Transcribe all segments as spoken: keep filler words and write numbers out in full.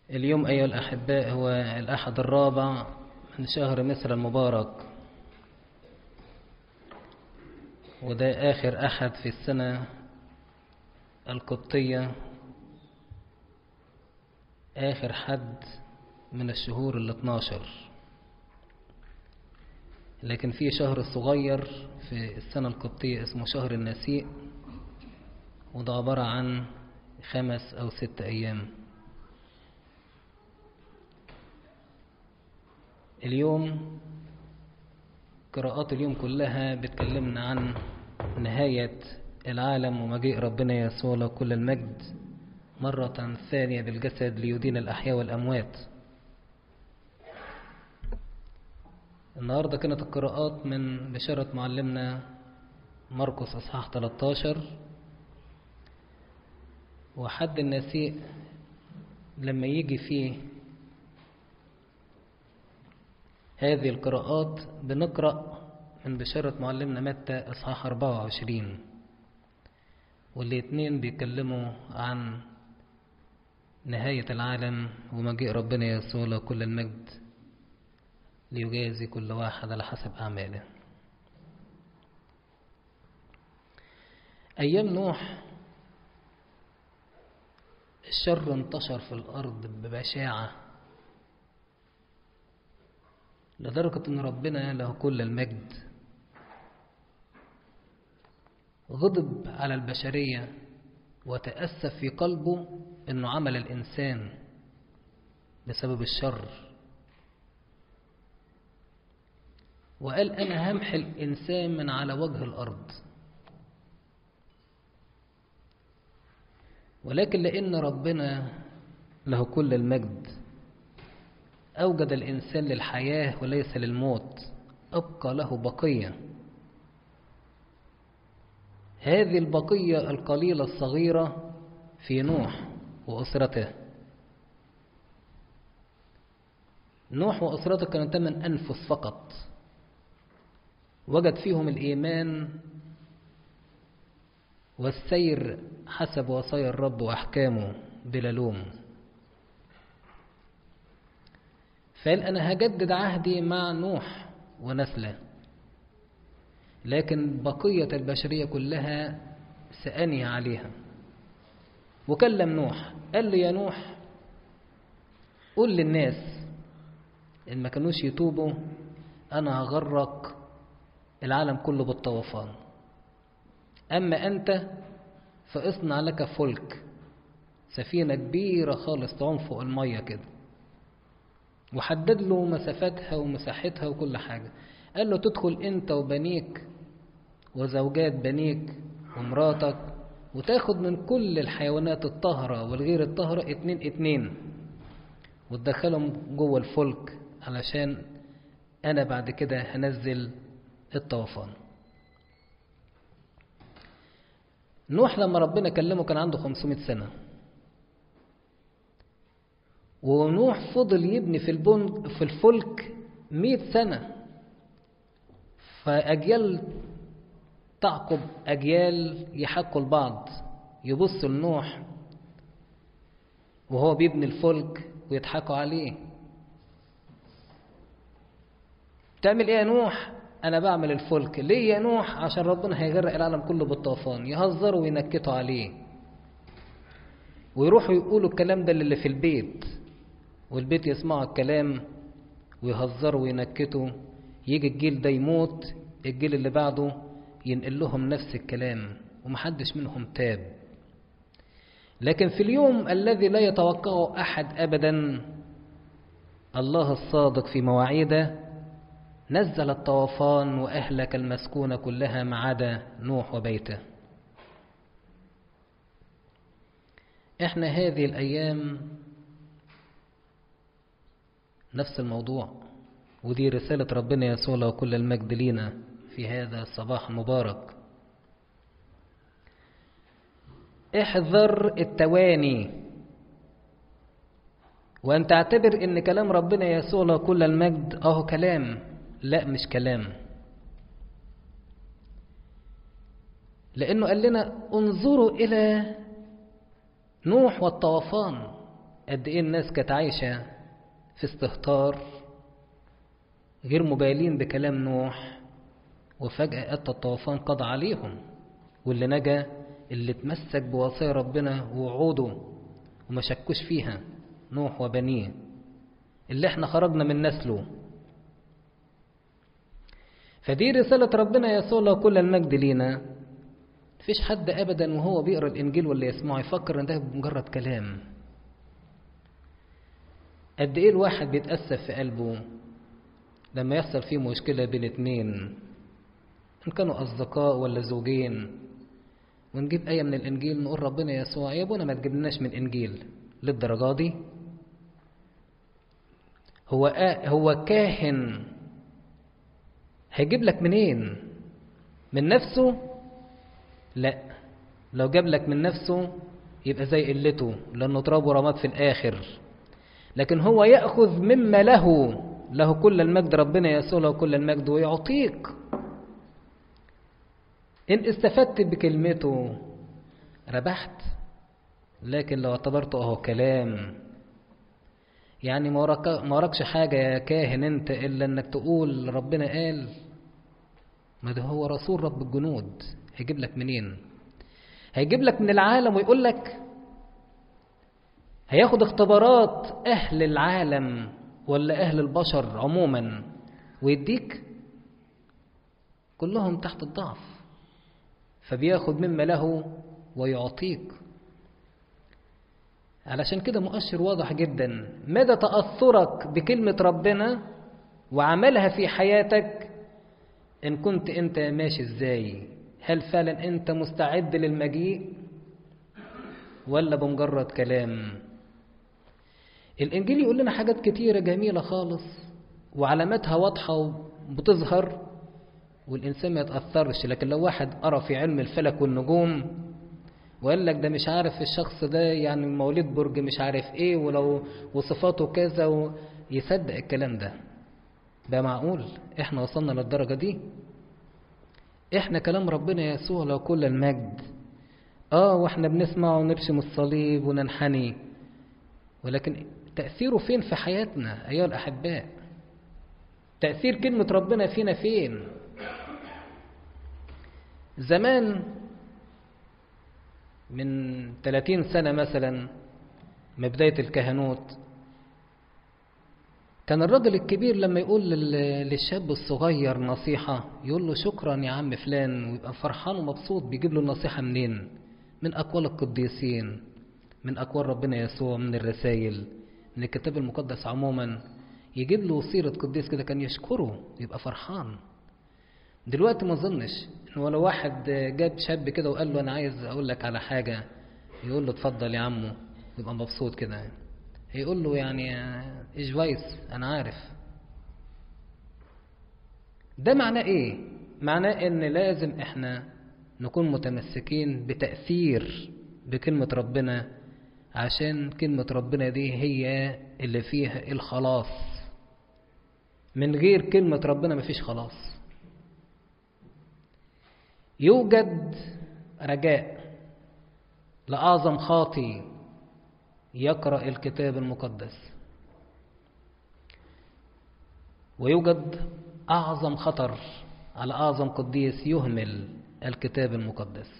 اليوم أيها الأحباء هو الأحد الرابع من شهر مصر المبارك، وده آخر أحد في السنة القبطية، آخر حد من الشهور الاثناشر. لكن في شهر صغير في السنة القبطية اسمه شهر النسيء، وده عبارة عن خمس أو ست أيام. اليوم قراءات اليوم كلها بتكلمنا عن نهاية العالم ومجيء ربنا يسوع له كل المجد مرة ثانية بالجسد ليدين الأحياء والأموات. النهاردة كانت القراءات من بشارة معلمنا مرقس أصحاح ثلاثة عشر، وحد النسيء لما يجي فيه هذه القراءات بنقرأ من بشارة معلمنا متى إصحاح أربعة وعشرين، والاثنين بيتكلموا عن نهاية العالم ومجيء ربنا يسوع له كل المجد ليجازي كل واحد على حسب أعماله. أيام نوح الشر انتشر في الأرض ببشاعة، لدرجة أن ربنا له كل المجد غضب على البشرية وتأسف في قلبه أنه عمل الإنسان بسبب الشر، وقال أنا همحي الإنسان من على وجه الأرض. ولكن لأن ربنا له كل المجد أوجد الإنسان للحياة وليس للموت، أبقى له بقية. هذه البقية القليلة الصغيرة في نوح وأسرته. نوح وأسرته كانوا ثمان أنفس فقط، وجد فيهم الإيمان والسير حسب وصايا الرب وأحكامه بلا لوم. فقال أنا هجدد عهدي مع نوح ونسله، لكن بقية البشرية كلها سأنهي عليها. وكلم نوح قال له يا نوح قول للناس إن ما كانوش يتوبوا أنا هغرق العالم كله بالطوفان، أما أنت فاصنع لك فلك، سفينة كبيرة خالص تعوم فوق المية كده، وحدد له مسافتها ومساحتها وكل حاجة. قال له تدخل أنت وبنيك وزوجات بنيك ومراتك، وتاخد من كل الحيوانات الطاهرة والغير الطاهرة اتنين اتنين وتدخلهم جوه الفلك، علشان أنا بعد كده هنزل الطوفان. نوح لما ربنا كلمه كان عنده خمسمائة سنة، ونوح فضل يبني في البن في الفلك مئة سنة، فأجيال تعقب أجيال يحكوا البعض، يبصوا لنوح وهو بيبني الفلك ويضحكوا عليه. تعمل ايه يا نوح؟ انا بعمل الفلك. ليه يا نوح؟ عشان ربنا هيغرق العالم كله بالطوفان. يهزروا وينكتوا عليه، ويروحوا يقولوا الكلام ده اللي في البيت، والبيت يسمعوا الكلام ويهزروا وينكتوا. يجي الجيل ده يموت، الجيل اللي بعده ينقل لهم نفس الكلام، ومحدش منهم تاب. لكن في اليوم الذي لا يتوقعه أحد أبدا، الله الصادق في مواعيده نزل الطوفان وأهلك المسكونة كلها ما عدا نوح وبيته. احنا هذه الأيام نفس الموضوع، ودي رسالة ربنا يسوع له كل المجد لينا في هذا الصباح المبارك. احذر التواني، وأن تعتبر إن كلام ربنا يسوع له كل المجد أهو كلام. لا، مش كلام، لأنه قال لنا انظروا إلى نوح والطوفان. قد إيه الناس كانت عايشة في استهتار غير مبالين بكلام نوح، وفجأة أتى الطوفان قضى عليهم. واللي نجا اللي تمسك بوصايا ربنا ووعوده وما شكوش فيها، نوح وبنيه اللي احنا خرجنا من نسله. فدي رسالة ربنا يسوع له كل المجد لينا. مفيش حد أبدا وهو بيقرأ الإنجيل واللي يسمعه يفكر إن ده مجرد كلام. قد إيه الواحد بيتأسف في قلبه لما يحصل فيه مشكلة بين اتنين، إن كانوا أصدقاء ولا زوجين، ونجيب آية من الإنجيل نقول ربنا يسوع يا ابونا ما تجيبلناش من إنجيل للدرجة دي. هو آه هو كاهن هيجيب لك منين؟ من نفسه؟ لا، لو جاب لك من نفسه يبقى زي قلته، لأنه تراب ورماد في الآخر. لكن هو يأخذ مما له له كل المجد، ربنا يسوع له كل المجد، ويعطيك إن استفدت بكلمته ربحت. لكن لو اعتبرته أهو كلام، يعني ما وراكش حاجة يا كاهن أنت إلا أنك تقول ربنا قال. ما ده هو رسول رب الجنود، هيجيب لك منين؟ هيجيب لك من العالم ويقول لك، هياخد اختبارات أهل العالم ولا أهل البشر عموما ويديك؟ كلهم تحت الضعف، فبياخد مما له ويعطيك. علشان كده مؤشر واضح جدا مدى تأثرك بكلمة ربنا وعملها في حياتك. إن كنت أنت ماشي إزاي؟ هل فعلا أنت مستعد للمجيء ولا بمجرد كلام؟ الإنجيل يقول لنا حاجات كتيرة جميلة خالص وعلاماتها واضحة وبتظهر والإنسان ما يتأثرش. لكن لو واحد قرأ في علم الفلك والنجوم وقال لك ده مش عارف الشخص ده يعني مواليد برج مش عارف ايه ولو وصفاته كذا ويصدق الكلام ده، ده معقول؟ احنا وصلنا للدرجة دي؟ احنا كلام ربنا يسوع له كل المجد اه واحنا بنسمع ونرسم الصليب وننحني، ولكن تأثيره فين في حياتنا ايها الأحباء؟ تأثير كلمة ربنا فينا فين؟ زمان من ثلاثين سنة مثلا من بداية الكهنوت، كان الرجل الكبير لما يقول للشاب الصغير نصيحة يقول له شكرا يا عم فلان، ويبقى فرحان ومبسوط. بيجيب له النصيحة منين؟ من أقوال القديسين، من أقوال ربنا يسوع، من الرسائل، من الكتاب المقدس عموما. يجيب له سيرة قديس كده كان يشكره يبقى فرحان. دلوقتي ما اظنش ان ولا واحد جاب شاب كده وقال له انا عايز اقول لك على حاجة يقول له اتفضل يا عمو، يبقى مبسوط كده. هيقول له يعني ايش فايس انا عارف. ده معناه ايه؟ معناه ان لازم احنا نكون متمسكين بتأثير بكلمة ربنا، عشان كلمة ربنا دي هي اللي فيها الخلاص. من غير كلمة ربنا مفيش خلاص. يوجد رجاء لأعظم خاطي يقرأ الكتاب المقدس، ويوجد أعظم خطر على أعظم قديس يهمل الكتاب المقدس.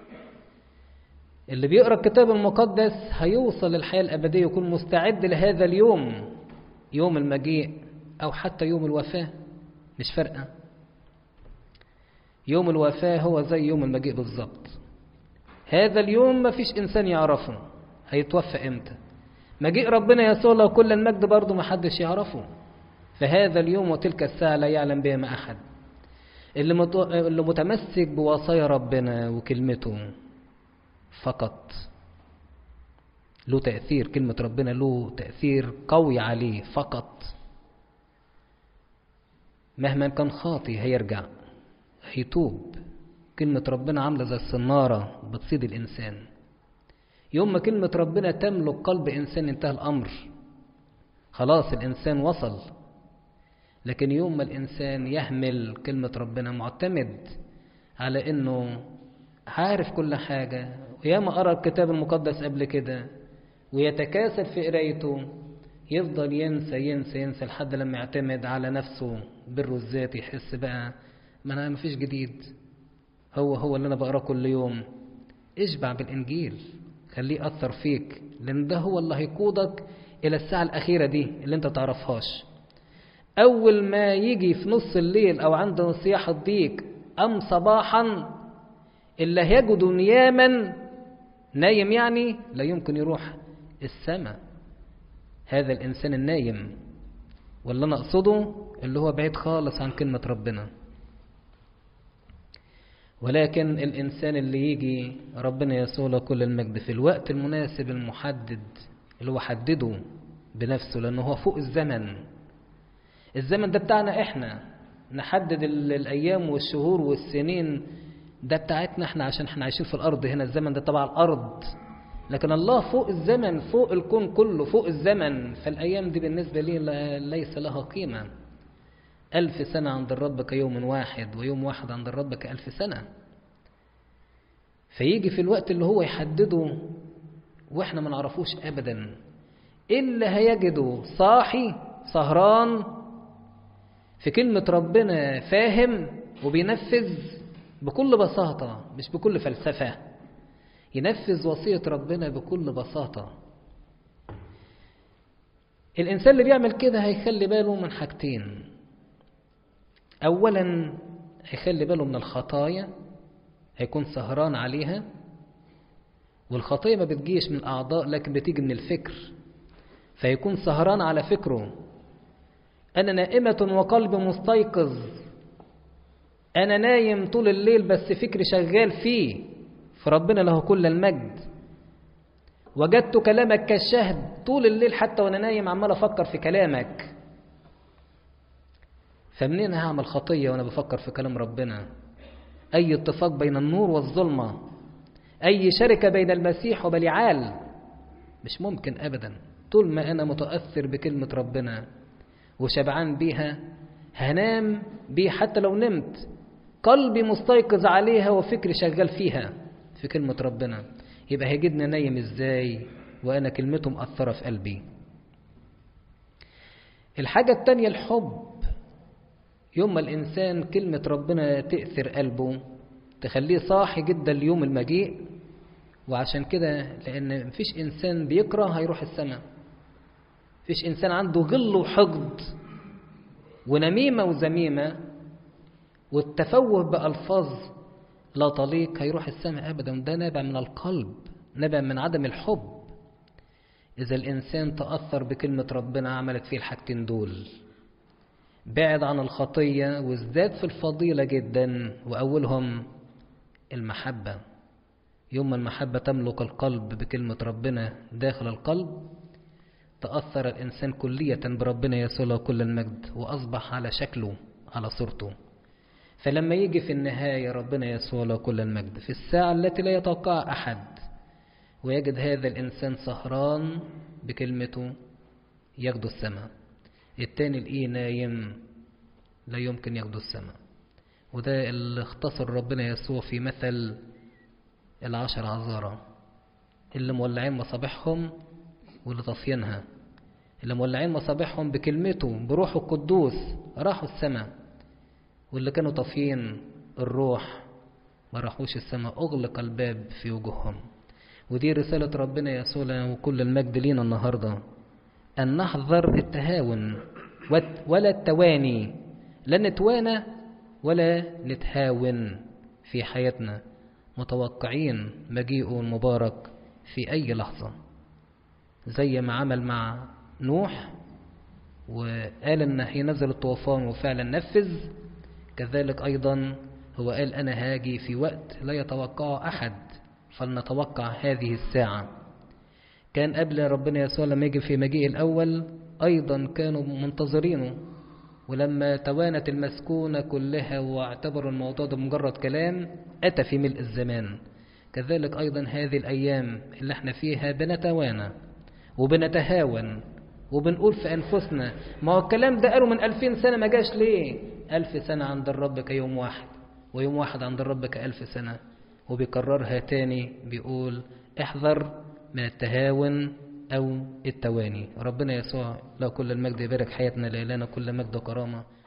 اللي بيقرأ الكتاب المقدس هيوصل للحياة الأبدية، يكون مستعد لهذا اليوم، يوم المجيء أو حتى يوم الوفاة، مش فارقة. يوم الوفاة هو زي يوم المجيء بالظبط. هذا اليوم ما فيش إنسان يعرفه هيتوفى إمتى. مجيء ربنا يسوع له كل المجد برضه ما حدش يعرفه. فهذا اليوم وتلك الساعة لا يعلم بها ما أحد. اللي متمسك بوصايا ربنا وكلمته فقط له تأثير. كلمة ربنا له تأثير قوي عليه فقط. مهما كان خاطي هيرجع هيتوب. كلمة ربنا عاملة زي الصنارة بتصيد الإنسان. يوم ما كلمة ربنا تملك قلب إنسان انتهى الأمر، خلاص الإنسان وصل. لكن يوم ما الإنسان يهمل كلمة ربنا معتمد على إنه عارف كل حاجة، وياما قرأ الكتاب المقدس قبل كده ويتكاسل في قرايته، يفضل ينسى ينسى ينسى لحد لما يعتمد على نفسه بره الذات، يحس بقى ما أنا مفيش جديد، هو هو اللي أنا بقرأ كل يوم. اشبع بالإنجيل، خليه أثر فيك، لأن ده هو اللي هيقودك إلى الساعة الأخيرة دي اللي أنت تعرفهاش. أول ما يجي في نص الليل أو عند نصياح الضيق أم صباحا، اللي هيجد نياما، نايم يعني لا يمكن يروح السماء، هذا الإنسان النايم. واللي أنا أقصده اللي هو بعيد خالص عن كلمة ربنا. ولكن الإنسان اللي يجي ربنا يسوع له كل المجد في الوقت المناسب المحدد اللي هو حدده بنفسه، لأنه هو فوق الزمن. الزمن ده بتاعنا إحنا، نحدد الأيام والشهور والسنين، ده بتاعتنا إحنا عشان إحنا عايشين في الأرض هنا، الزمن ده تبع الأرض. لكن الله فوق الزمن، فوق الكون كله، فوق الزمن، فالأيام دي بالنسبة لي ليس لها قيمة. ألف سنة عند الرب كيوم واحد، ويوم واحد عند الرب كألف سنة. فيجي في الوقت اللي هو يحدده وإحنا ما نعرفوش أبدا، إلا هيجده صاحي سهران في كلمة ربنا، فاهم وبينفذ بكل بساطة، مش بكل فلسفة، ينفذ وصية ربنا بكل بساطة. الإنسان اللي بيعمل كده هيخلي باله من حاجتين. أولا هيخلي باله من الخطايا، هيكون سهران عليها. والخطايا ما بتجيش من أعضاء لكن بتيجي من الفكر، فيكون سهران على فكره. أنا نائمة وقلبي مستيقظ، أنا نايم طول الليل بس فكري شغال فيه، فربنا له كل المجد. وجدت كلامك كالشهد، طول الليل حتى وأنا نايم عمال أفكر في كلامك. فمنين هعمل خطية وأنا بفكر في كلام ربنا؟ أي اتفاق بين النور والظلمة، أي شركة بين المسيح وبليعال، مش ممكن أبدا. طول ما أنا متأثر بكلمة ربنا وشبعان بيها، هنام بيه حتى لو نمت، قلبي مستيقظ عليها وفكري شغال فيها في كلمة ربنا. يبقى هيجدنا نايم إزاي وأنا كلمته مأثرة في قلبي؟ الحاجة التانية الحب. يوم ما الإنسان كلمة ربنا تأثر قلبه، تخليه صاحي جدا ليوم المجيء. وعشان كده، لأن مفيش إنسان بيكره هيروح السماء، مفيش إنسان عنده غل وحقد ونميمة وزميمة والتفوه بألفاظ لا طليق هيروح السماء أبدا. ده نابع من القلب، نابع من عدم الحب. إذا الإنسان تأثر بكلمة ربنا عملت فيه الحاجتين دول، بعد عن الخطية وازداد في الفضيلة جدا، وأولهم المحبة. يوم المحبة تملك القلب بكلمة ربنا داخل القلب، تأثر الإنسان كلية بربنا يسوع له كل المجد، وأصبح على شكله على صورته. فلما يجي في النهاية ربنا يسوع له كل المجد في الساعة التي لا يتوقع أحد، ويجد هذا الإنسان سهران بكلمته، ياخده السماء. التاني الإيه نايم، لا يمكن ياخده السماء. وده اللي اختصر ربنا يسوع في مثل العشر عذارى اللي مولعين مصابيحهم واللي طافينها. اللي مولعين مصابيحهم بكلمته بروحه القدوس راحوا السماء، واللي كانوا طافيين الروح ما راحوش السماء، أغلق الباب في وجوههم. ودي رسالة ربنا يسوع وكل المجد لينا النهاردة، أن نحذر التهاون ولا التواني. لا نتوانى ولا نتهاون في حياتنا، متوقعين مجيئه المبارك في أي لحظة، زي ما عمل مع نوح وقال إن هينزل الطوفان وفعلا نفذ. كذلك أيضا هو قال أنا هاجي في وقت لا يتوقع أحد، فلنتوقع هذه الساعة. كان قبل ربنا يسوع لما يجي في مجيء الأول أيضا كانوا منتظرينه، ولما توانت المسكونة كلها واعتبروا الموضوع ده مجرد كلام، أتى في ملء الزمان. كذلك أيضا هذه الأيام اللي احنا فيها بنتوانى وبنتهاون وبنقول في أنفسنا ما هو الكلام ده قالوا من ألفين سنة ما جاش ليه؟ ألف سنة عند الرب كيوم واحد، ويوم واحد عند الرب كألف سنة. وبيكررها تاني بيقول احذر من التهاون أو التواني. ربنا يسوع له كل المجد يبارك حياتنا، لإلهنا كل مجد وكرامة